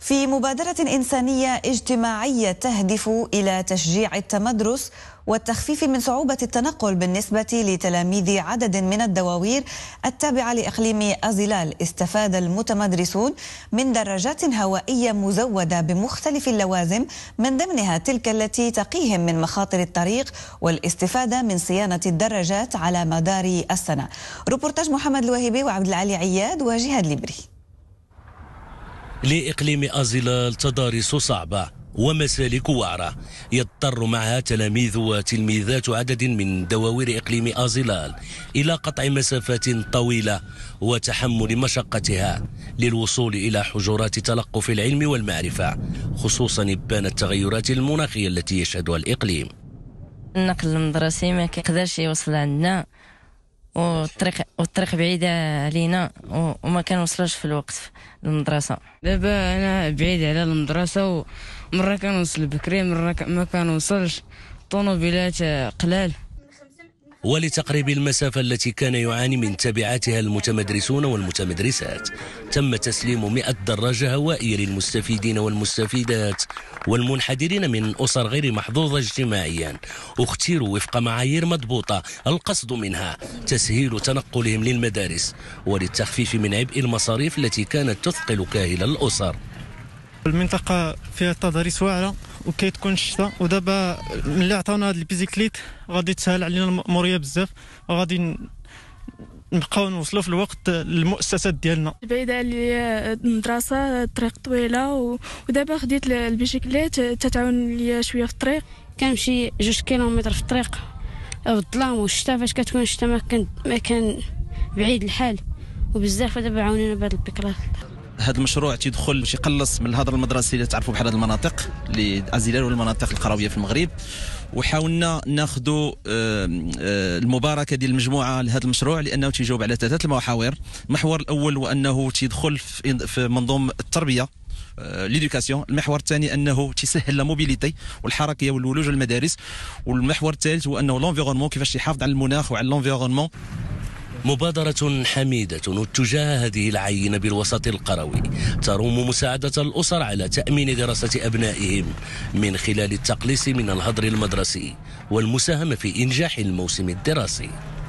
في مبادرة إنسانية اجتماعية تهدف إلى تشجيع التمدرس والتخفيف من صعوبة التنقل بالنسبة لتلاميذ عدد من الدواوير التابعة لإقليم أزيلال، استفاد المتمدرسون من دراجات هوائية مزودة بمختلف اللوازم، من ضمنها تلك التي تقيهم من مخاطر الطريق والاستفادة من صيانة الدراجات على مدار السنة. روبورتاج محمد الوهيبي وعبد العالي عياد وجهاد ليبري. لإقليم أزيلال تضاريس صعبة ومسالك وعرة، يضطر معها تلاميذ وتلميذات عدد من دواوير إقليم أزيلال إلى قطع مسافات طويلة وتحمل مشقتها للوصول إلى حجرات تلقف العلم والمعرفة، خصوصا إبان التغيرات المناخية التي يشهدها الإقليم. النقل المدرسي ما كيقدرش يوصل عندنا، والطريق بعيدة علينا وما كنوصلوش في الوقت للمدرسة. دابا أنا بعيد على المدرسة، ومرة كنوصل بكري مرة ما كنوصلش، طونوبيلات قلال. ولتقريب المسافة التي كان يعاني من تبعاتها المتمدرسون والمتمدرسات، تم تسليم 100 دراجة هوائية للمستفيدين والمستفيدات والمنحدرين من أسر غير محظوظة اجتماعيا، اختيروا وفق معايير مضبوطة، القصد منها تسهيل تنقلهم للمدارس وللتخفيف من عبء المصاريف التي كانت تثقل كاهل الأسر. المنطقة فيها تضاريس واعرة وكيتكون الشتاء، ودابا ملي عطاونا هاد البيزيكليت غادي تسهل علينا الموريه بزاف، وغادي نبقاو نوصلوا في الوقت للمؤسسات ديالنا. بعيدة عليا المدرسة، الطريق طويلة، ودابا خديت البيزيكليت تتعاون ليا شوية في الطريق. كنمشي 2 كيلومتر في الطريق بالظلام والشتا، فاش كتكون الشتا ما كان بعيد الحال وبزاف، ودابا عاونينا بهاد البيكلات. هذا المشروع تيدخل باش يقلص من الهضره المدرسي اللي تعرفوا بحال هذه المناطق اللي ازيلال والمناطق القرويه في المغرب، وحاولنا ناخذوا المباركه ديال المجموعه لهذا المشروع لانه تيجاوب على 3 المحاور. المحور الاول هو انه تيدخل في منظوم التربيه ليدوكاسيون، المحور الثاني انه تيسهل لا موبيليتي والحركيه والولوج المدارس، والمحور الثالث هو انه لونفيرونمون كيفاش يحافظ على المناخ وعلى لونفيرونمون. مبادرة حميدة تجاه هذه العينة بالوسط القروي، تروم مساعدة الأسر على تأمين دراسة أبنائهم من خلال التقليص من الهدر المدرسي والمساهمة في إنجاح الموسم الدراسي.